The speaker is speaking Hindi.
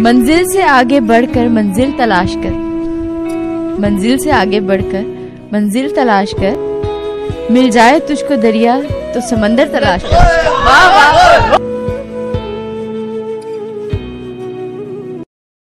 मंजिल से आगे बढ़कर मंजिल तलाश कर, मंजिल से आगे बढ़कर मंजिल तलाश कर, मिल जाए तुझको दरिया तो समंदर तलाश कर। वाह वाह।